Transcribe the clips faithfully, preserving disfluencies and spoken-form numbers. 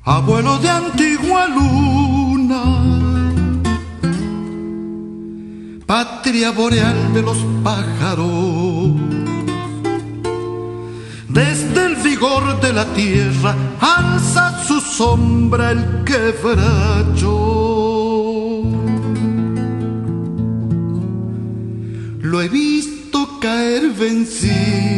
abuelo de antigua luna, patria boreal de los pájaros. Desde el vigor de la tierra alza su sombra el quebracho. Lo he visto caer vencido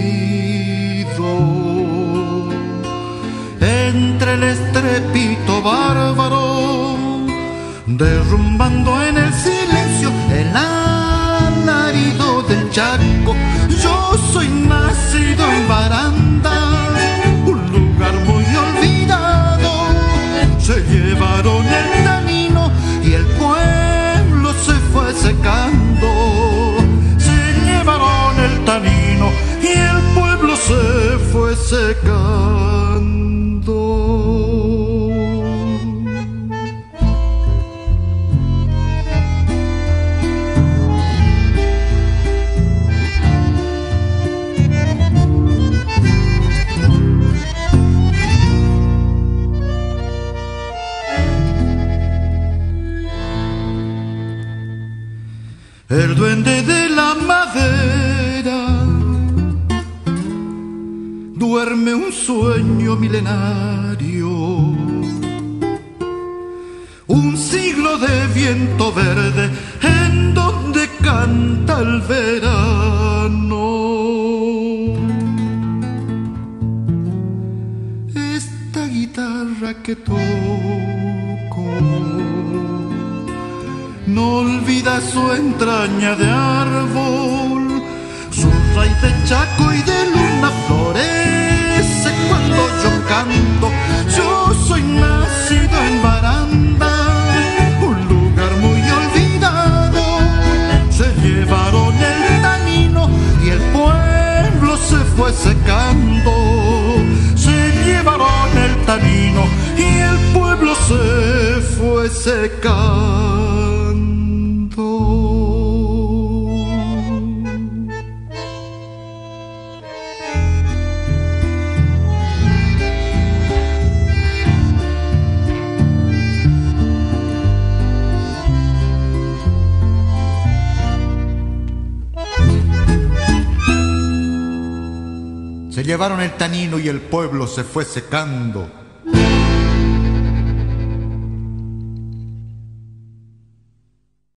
entre el estrepito bárbaro, derrumbando en el silencio el alarido del Chaco. Yo soy nacido en Baranda, un lugar muy olvidado. Se llevaron el camino y el pueblo se fue secando. Se llevaron el tanino y el pueblo se fue secando. El duende de la madera duerme un sueño milenario, un siglo de viento verde en donde canta el verano. Esta guitarra que toco no olvida su entraña de árbol, su raíz de chaco y de luna florece cuando yo canto. Yo soy nacido en Baranda, un lugar muy olvidado. Se llevaron el tanino y el pueblo se fue secando. Se llevaron el tanino y el pueblo se fue secando. Se llevaron el tanino y el pueblo se fue secando.